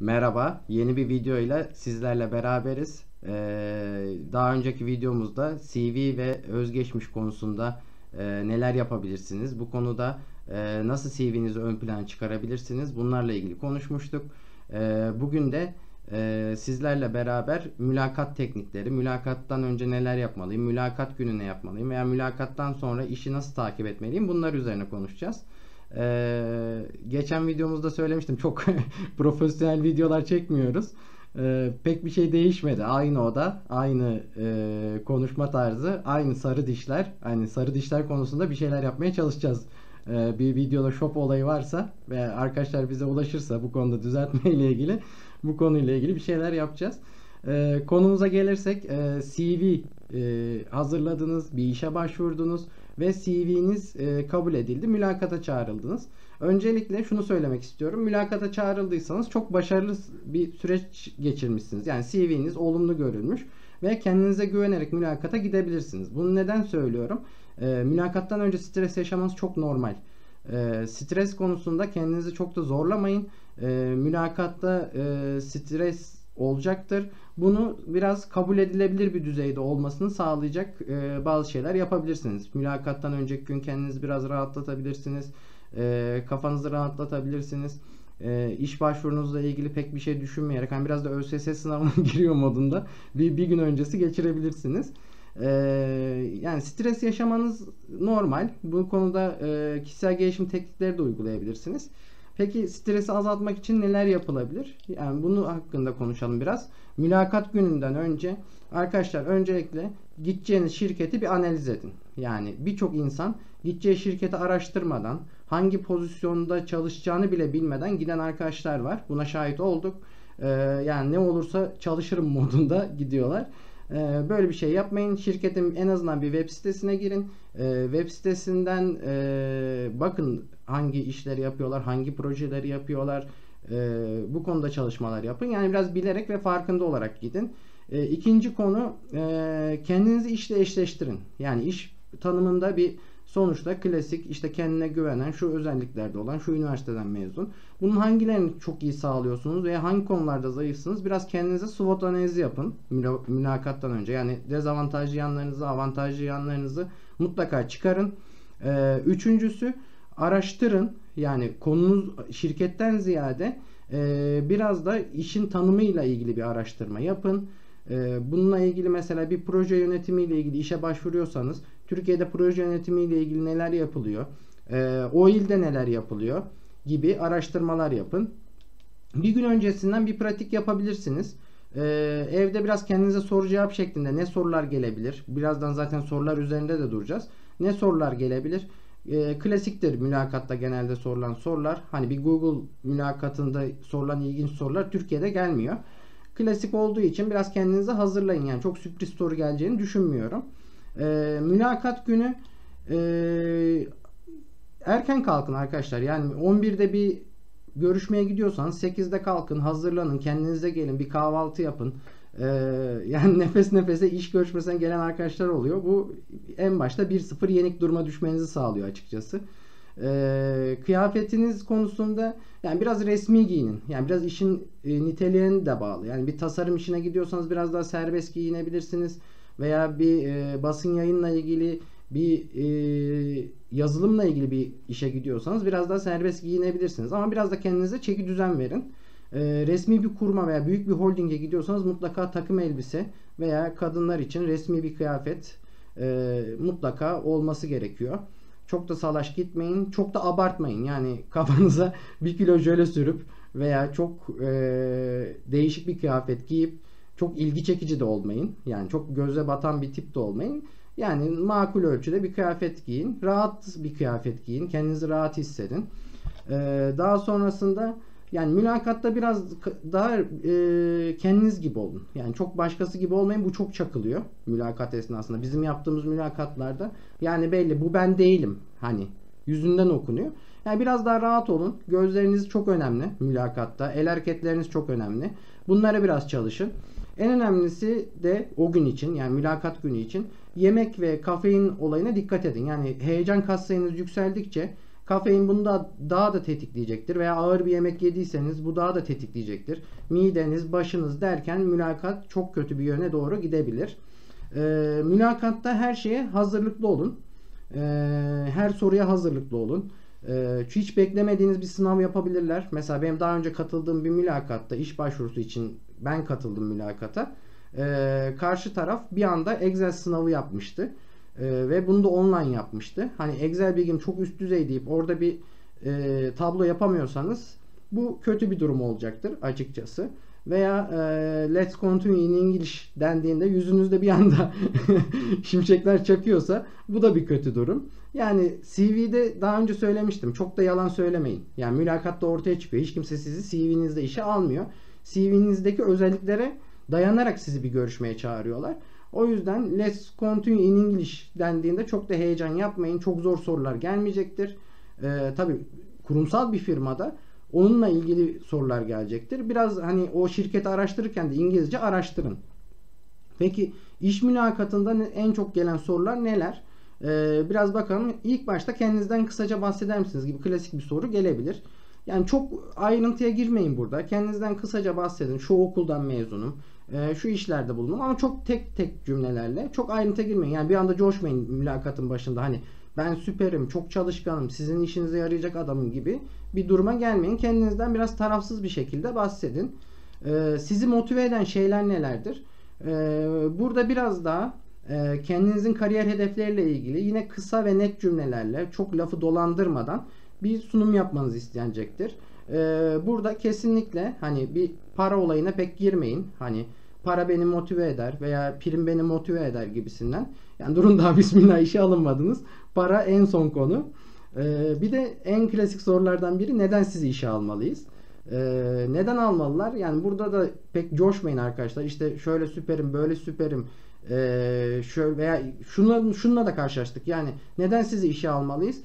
Merhaba, yeni bir videoyla sizlerle beraberiz. Daha önceki videomuzda CV ve özgeçmiş konusunda neler yapabilirsiniz? Bu konuda nasıl CV'nizi ön plana çıkarabilirsiniz? Bunlarla ilgili konuşmuştuk. Bugün de sizlerle beraber mülakat teknikleri, mülakattan önce neler yapmalıyım, mülakat günü ne yapmalıyım veya mülakattan sonra işi nasıl takip etmeliyim? Bunlar üzerine konuşacağız. Geçen videomuzda söylemiştim, çok profesyonel videolar çekmiyoruz. Pek bir şey değişmedi. Aynı oda, aynı konuşma tarzı, aynı sarı dişler. Aynı sarı dişler konusunda bir şeyler yapmaya çalışacağız. Bir videoda shop olayı varsa ve arkadaşlar bize ulaşırsa bu konuda düzeltme ile ilgili, bu konuyla ilgili bir şeyler yapacağız. Konumuza gelirsek, CV hazırladınız, bir işe başvurdunuz ve CV'niz kabul edildi. Mülakata çağrıldınız. Öncelikle şunu söylemek istiyorum. Mülakata çağrıldıysanız çok başarılı bir süreç geçirmişsiniz. Yani CV'niz olumlu görülmüş ve kendinize güvenerek mülakata gidebilirsiniz. Bunu neden söylüyorum? Mülakattan önce stres yaşamanız çok normal. Stres konusunda kendinizi çok da zorlamayın. Mülakatta stres olacaktır. Bunu biraz kabul edilebilir bir düzeyde olmasını sağlayacak bazı şeyler yapabilirsiniz. Mülakattan önceki gün kendinizi biraz rahatlatabilirsiniz. Kafanızı rahatlatabilirsiniz. İş başvurunuzla ilgili pek bir şey düşünmeyerek, hani biraz da ÖSS sınavına giriyor modunda bir gün öncesi geçirebilirsiniz. Ee, Yani stres yaşamanız normal. Bu konuda kişisel gelişim teknikleri de uygulayabilirsiniz. Peki stresi azaltmak için neler yapılabilir? Yani bunu hakkında konuşalım biraz. Mülakat gününden önce arkadaşlar, öncelikle gideceğiniz şirketi bir analiz edin. Yani birçok insan gideceği şirketi araştırmadan, hangi pozisyonda çalışacağını bile bilmeden giden arkadaşlar var. Buna şahit olduk. Yani ne olursa çalışırım modunda gidiyorlar. Böyle bir şey yapmayın. Şirketin en azından bir web sitesine girin. Web sitesinden bakın hangi işleri yapıyorlar, hangi projeleri yapıyorlar. Bu konuda çalışmalar yapın. Yani biraz bilerek ve farkında olarak gidin. İkinci konu, kendinizi işle eşleştirin. Yani iş tanımında bir sonuçta klasik, işte kendine güvenen, şu özelliklerde olan, şu üniversiteden mezun. Bunun hangilerini çok iyi sağlıyorsunuz veya hangi konularda zayıfsınız? Biraz kendinize SWOT analizi yapın mülakattan önce. Yani dezavantajlı yanlarınızı, avantajlı yanlarınızı mutlaka çıkarın. Üçüncüsü, araştırın. Yani konunuz şirketten ziyade biraz da işin tanımıyla ilgili bir araştırma yapın. Bununla ilgili mesela bir proje yönetimiyle ilgili işe başvuruyorsanız, Türkiye'de proje yönetimiyle ilgili neler yapılıyor, o ilde neler yapılıyor gibi araştırmalar yapın. Bir gün öncesinden bir pratik yapabilirsiniz. Evde biraz kendinize soru cevap şeklinde ne sorular gelebilir? Birazdan zaten sorular üzerinde de duracağız. Ne sorular gelebilir? Klasiktir mülakatta genelde sorulan sorular. Hani bir Google mülakatında sorulan ilginç sorular Türkiye'de gelmiyor. Klasik olduğu için biraz kendinizi hazırlayın. Yani çok sürpriz soru geleceğini düşünmüyorum. Mülakat günü erken kalkın arkadaşlar. Yani 11'de bir görüşmeye gidiyorsanız 8'de kalkın, hazırlanın, kendinize gelin, bir kahvaltı yapın. Ee, Yani nefes nefese iş görüşmesinden gelen arkadaşlar oluyor. Bu en başta 1-0 yenik duruma düşmenizi sağlıyor açıkçası. Kıyafetiniz konusunda yani biraz resmi giyinin. Yani biraz işin niteliğine de bağlı. Yani bir tasarım işine gidiyorsanız biraz daha serbest giyinebilirsiniz. Veya bir basın yayınla ilgili bir yazılımla ilgili bir işe gidiyorsanız biraz daha serbest giyinebilirsiniz. Ama biraz da kendinize çeki düzen verin. Resmi bir kuruma veya büyük bir holdinge gidiyorsanız mutlaka takım elbise veya kadınlar için resmi bir kıyafet mutlaka olması gerekiyor. Çok da salaş gitmeyin. Çok da abartmayın. Yani kafanıza 1 kilo jöle sürüp veya çok değişik bir kıyafet giyip çok ilgi çekici de olmayın. Yani çok göze batan bir tip de olmayın. Yani makul ölçüde bir kıyafet giyin. Rahat bir kıyafet giyin. Kendinizi rahat hissedin. Daha sonrasında yani mülakatta biraz daha kendiniz gibi olun. Yani çok başkası gibi olmayın. Bu çok çakılıyor mülakat esnasında. Bizim yaptığımız mülakatlarda yani belli, bu ben değilim. Hani yüzünden okunuyor. Yani biraz daha rahat olun. Gözleriniz çok önemli mülakatta. El hareketleriniz çok önemli. Bunlara biraz çalışın. En önemlisi de o gün için, yani mülakat günü için yemek ve kafein olayına dikkat edin. Yani heyecan katsayınız yükseldikçe Kafein bunu da daha da tetikleyecektir veya ağır bir yemek yediyseniz bu daha da tetikleyecektir. Mideniz, başınız derken mülakat çok kötü bir yöne doğru gidebilir. Mülakatta her şeye hazırlıklı olun. Her soruya hazırlıklı olun. Hiç beklemediğiniz bir sınav yapabilirler. Mesela benim daha önce katıldığım bir mülakatta, iş başvurusu için ben katıldım mülakata. Karşı taraf bir anda Excel sınavı yapmıştı. Ve bunu da online yapmıştı. Hani Excel bilgim çok üst düzey deyip orada bir tablo yapamıyorsanız bu kötü bir durum olacaktır açıkçası. Veya let's continue in English dendiğinde yüzünüzde bir anda şimşekler çakıyorsa bu da bir kötü durum. Yani CV'de daha önce söylemiştim. Çok da yalan söylemeyin. Yani mülakatta ortaya çıkıyor. Hiç kimse sizi CV'nizde işe almıyor. CV'nizdeki özelliklere dayanarak sizi bir görüşmeye çağırıyorlar. O yüzden let's continue in English dendiğinde çok da heyecan yapmayın. Çok zor sorular gelmeyecektir. Tabii kurumsal bir firmada onunla ilgili sorular gelecektir. Biraz hani o şirketi araştırırken de İngilizce araştırın. Peki iş mülakatında en çok gelen sorular neler? Biraz bakalım. İlk başta kendinizden kısaca bahseder misiniz gibi klasik bir soru gelebilir. Yani çok ayrıntıya girmeyin burada. Kendinizden kısaca bahsedin. Şu okuldan mezunum. Şu işlerde bulundum. Ama çok tek tek cümlelerle. Çok ayrıntıya girmeyin. Yani bir anda coşmayın mülakatın başında. Hani ben süperim, çok çalışkanım, sizin işinize yarayacak adamım gibi bir duruma gelmeyin. Kendinizden biraz tarafsız bir şekilde bahsedin. Sizi motive eden şeyler nelerdir? Burada biraz daha kendinizin kariyer hedefleriyle ilgili yine kısa ve net cümlelerle çok lafı dolandırmadan bir sunum yapmanız istenecektir. Burada kesinlikle hani bir para olayına pek girmeyin. Hani para beni motive eder veya prim beni motive eder gibisinden. Yani durun daha bismillah işe alınmadınız. Para en son konu. Bir de en klasik sorulardan biri neden sizi işe almalıyız? Neden almalılar? Yani burada da pek coşmayın arkadaşlar. İşte şöyle süperim, böyle süperim. Şöyle veya şununla da karşılaştık. Yani neden sizi işe almalıyız?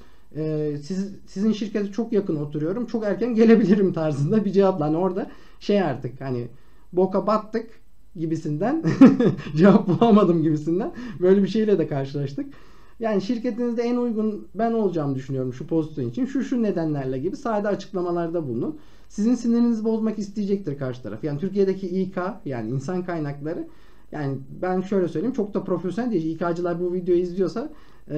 Sizin şirkete çok yakın oturuyorum. Çok erken gelebilirim tarzında bir cevapla. Hani orada şey artık hani boka battık gibisinden cevap bulamadım gibisinden böyle bir şeyle de karşılaştık. Yani şirketinizde en uygun ben olacağımı düşünüyorum şu pozisyon için. Şu nedenlerle gibi sade açıklamalarda bulunun. Sizin sinirinizi bozmak isteyecektir karşı taraf. Yani Türkiye'deki İK yani insan kaynakları yani ben şöyle söyleyeyim çok da profesyonel değil. İK'cılar bu videoyu izliyorsa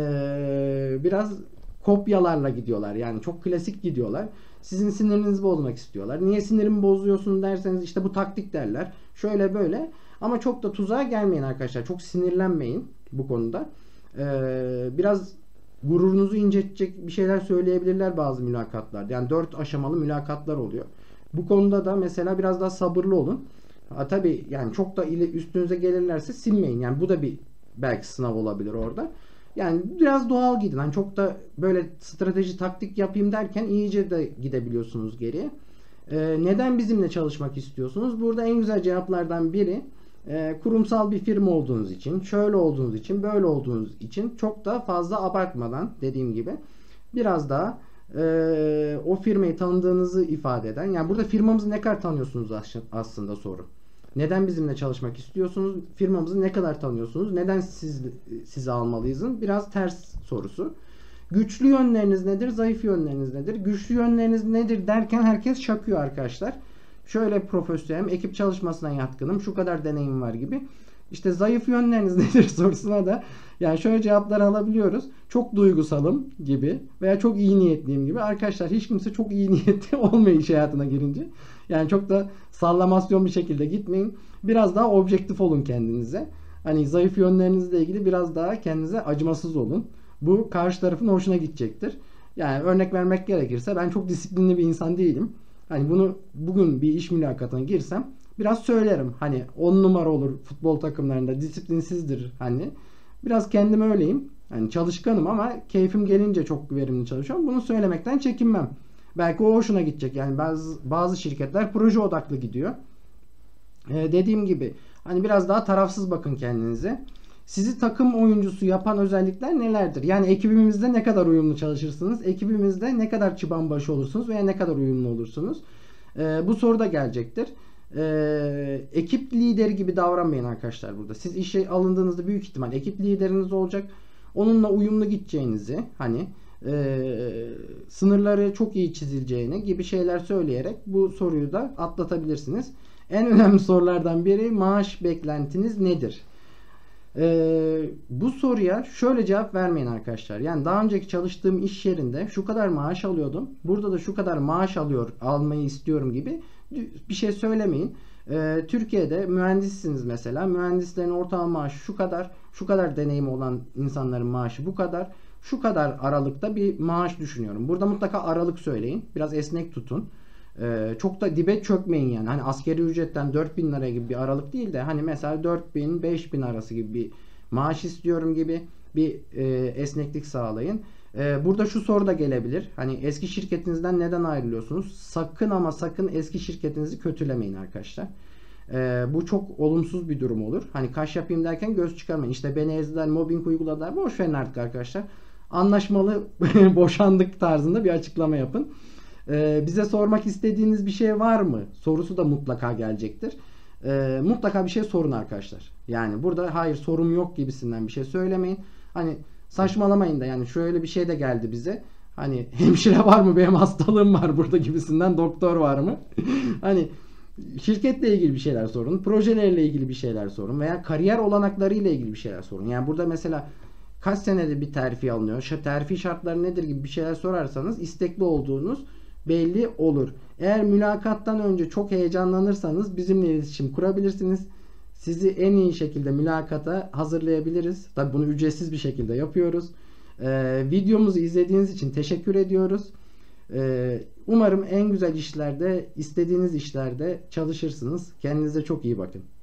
biraz kopyalarla gidiyorlar. Yani çok klasik gidiyorlar. Sizin sinirinizi bozmak istiyorlar. Niye sinirimi bozuyorsun derseniz işte bu taktik derler. Şöyle böyle. Ama çok da tuzağa gelmeyin arkadaşlar. Çok sinirlenmeyin bu konuda. Biraz gururunuzu incitecek bir şeyler söyleyebilirler bazı mülakatlarda. Yani 4 aşamalı mülakatlar oluyor. Bu konuda da mesela biraz daha sabırlı olun. Tabii yani çok da üstünüze gelirlerse sinmeyin. Yani bu da bir belki sınav olabilir orada. Yani biraz doğal gidin. Hani çok da böyle strateji taktik yapayım derken iyice de gidebiliyorsunuz geriye. Neden bizimle çalışmak istiyorsunuz? Burada en güzel cevaplardan biri kurumsal bir firma olduğunuz için, şöyle olduğunuz için, böyle olduğunuz için çok da fazla abartmadan dediğim gibi biraz daha o firmayı tanıdığınızı ifade eden. Yani burada firmamızı ne kadar tanıyorsunuz aslında soru. Neden bizimle çalışmak istiyorsunuz? Firmamızı ne kadar tanıyorsunuz? Neden sizi almalıyızın? Biraz ters sorusu. Güçlü yönleriniz nedir? Zayıf yönleriniz nedir? Güçlü yönleriniz nedir derken herkes şakıyor arkadaşlar. Şöyle profesyonelim, ekip çalışmasına yatkınım, şu kadar deneyim var gibi. İşte zayıf yönleriniz nedir sorusuna da yani şöyle cevaplar alabiliyoruz. Çok duygusalım gibi veya çok iyi niyetliyim gibi. Arkadaşlar hiç kimse çok iyi niyetli olmuyor iş hayatına girince. Yani çok da sallamasyon bir şekilde gitmeyin. Biraz daha objektif olun kendinize. Hani zayıf yönlerinizle ilgili biraz daha kendinize acımasız olun. Bu karşı tarafın hoşuna gidecektir. Yani örnek vermek gerekirse ben çok disiplinli bir insan değilim. Hani bunu bugün bir iş mülakatına girsem biraz söylerim. Hani 10 numara olur futbol takımlarında disiplinsizdir hani. Biraz kendim öyleyim. Hani çalışkanım ama keyfim gelince çok verimli çalışıyorum. Bunu söylemekten çekinmem. Belki o hoşuna gidecek. Yani bazı şirketler proje odaklı gidiyor. Dediğim gibi hani biraz daha tarafsız bakın kendinize. Sizi takım oyuncusu yapan özellikler nelerdir? Yani ekibimizde ne kadar uyumlu çalışırsınız? Ekibimizde ne kadar çıbanbaşı olursunuz veya ne kadar uyumlu olursunuz? Bu soru da gelecektir. Ekip lideri gibi davranmayın arkadaşlar burada. Siz işe alındığınızda büyük ihtimal ekip lideriniz olacak. Onunla uyumlu gideceğinizi hani sınırları çok iyi çizileceğini gibi şeyler söyleyerek bu soruyu da atlatabilirsiniz. En önemli sorulardan biri, maaş beklentiniz nedir? Bu soruya şöyle cevap vermeyin arkadaşlar. Yani daha önceki çalıştığım iş yerinde şu kadar maaş alıyordum, burada da şu kadar maaş almayı istiyorum gibi bir şey söylemeyin. Türkiye'de mühendissiniz mesela. Mühendislerin ortalama maaşı şu kadar, şu kadar deneyimi olan insanların maaşı bu kadar, şu kadar aralıkta bir maaş düşünüyorum. Burada mutlaka aralık söyleyin. Biraz esnek tutun. Çok da dibe çökmeyin yani. Hani askeri ücretten 4.000 lira gibi bir aralık değil de hani mesela 4.000-5.000 arası gibi bir maaş istiyorum gibi bir esneklik sağlayın. Burada şu soru da gelebilir. Hani eski şirketinizden neden ayrılıyorsunuz? Sakın ama sakın eski şirketinizi kötülemeyin arkadaşlar. Bu çok olumsuz bir durum olur. Hani kaş yapayım derken göz çıkarmayın. İşte beni ezdiler, mobbing uyguladılar. Boş verin artık arkadaşlar. Anlaşmalı boşandık tarzında bir açıklama yapın. Bize sormak istediğiniz bir şey var mı? Sorusu da mutlaka gelecektir. Mutlaka bir şey sorun arkadaşlar. Yani burada hayır sorum yok gibisinden bir şey söylemeyin. Hani saçmalamayın da, yani şöyle bir şey de geldi bize. Hani hemşire var mı, benim hastalığım var burada gibisinden, doktor var mı? Hani şirketle ilgili bir şeyler sorun. Projelerle ilgili bir şeyler sorun. Veya kariyer olanakları ile ilgili bir şeyler sorun. Yani burada mesela kaç senede bir terfi alınıyor, terfi şartları nedir gibi bir şeyler sorarsanız istekli olduğunuz belli olur. Eğer mülakattan önce çok heyecanlanırsanız bizimle iletişim kurabilirsiniz. Sizi en iyi şekilde mülakata hazırlayabiliriz. Tabi bunu ücretsiz bir şekilde yapıyoruz. Videomuzu izlediğiniz için teşekkür ediyoruz. Umarım en güzel işlerde, istediğiniz işlerde çalışırsınız. Kendinize çok iyi bakın.